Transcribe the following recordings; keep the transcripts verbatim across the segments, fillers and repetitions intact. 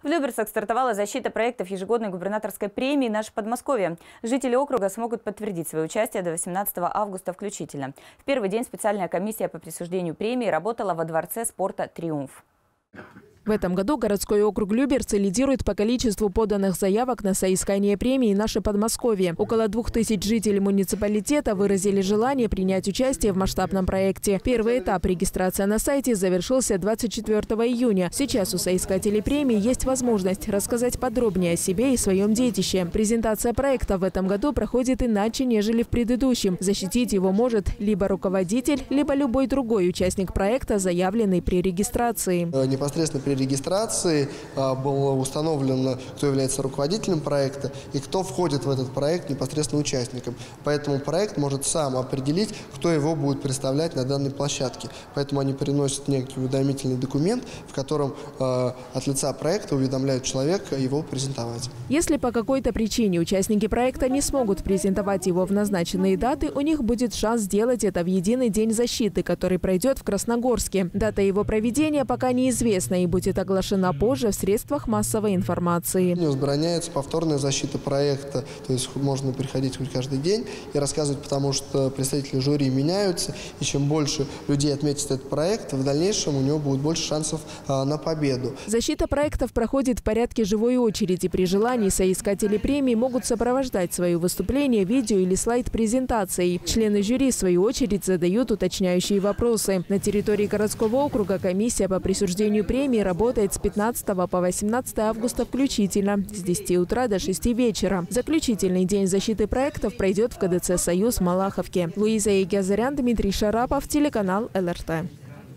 В Люберцах стартовала защита проектов ежегодной губернаторской премии «Наше Подмосковье». Жители округа смогут подтвердить свое участие до восемнадцатого августа включительно. В первый день специальная комиссия по присуждению премии работала во Дворце спорта «Триумф». В этом году городской округ Люберцы лидирует по количеству поданных заявок на соискание премии «Наше Подмосковье». Около двух тысяч жителей муниципалитета выразили желание принять участие в масштабном проекте. Первый этап регистрации на сайте завершился двадцать четвёртого июня. Сейчас у соискателей премии есть возможность рассказать подробнее о себе и своем детище. Презентация проекта в этом году проходит иначе, нежели в предыдущем. Защитить его может либо руководитель, либо любой другой участник проекта, заявленный при регистрации. Непосредственно при регистрации было установлено, кто является руководителем проекта и кто входит в этот проект непосредственно участником. Поэтому проект может сам определить, кто его будет представлять на данной площадке. Поэтому они приносят некий уведомительный документ, в котором э, от лица проекта уведомляют человека его презентовать. Если по какой-то причине участники проекта не смогут презентовать его в назначенные даты, у них будет шанс сделать это в единый день защиты, который пройдет в Красногорске. Дата его проведения пока неизвестна и будет оглашена позже в средствах массовой информации. Не возбраняется повторная защита проекта, то есть можно приходить хоть каждый день и рассказывать, потому что представители жюри меняются, и чем больше людей отметит этот проект, в дальнейшем у него будет больше шансов а, на победу. Защита проектов проходит в порядке живой очереди. При желании соискатели премии могут сопровождать свое выступление видео или слайд-презентацией. Члены жюри, в свою очередь, задают уточняющие вопросы. На территории городского округа комиссия по присуждению премии работает с пятнадцатого по восемнадцатое августа включительно, с десяти утра до шести вечера. Заключительный день защиты проектов пройдет в ка дэ цэ «Союз» в Малаховке. Луиза Егязарян, Дмитрий Шарапов, телеканал эл эр тэ.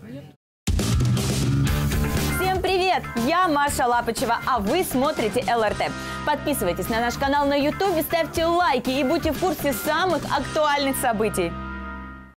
Всем привет! Я Маша Лапочева, а вы смотрите эл эр тэ. Подписывайтесь на наш канал на ютубе, ставьте лайки и будьте в курсе самых актуальных событий.